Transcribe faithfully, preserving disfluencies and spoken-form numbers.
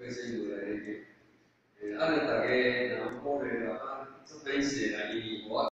个新闻来那个，呃，啊，咱大家若鼓励啦，啊，做歹势啦，因为我。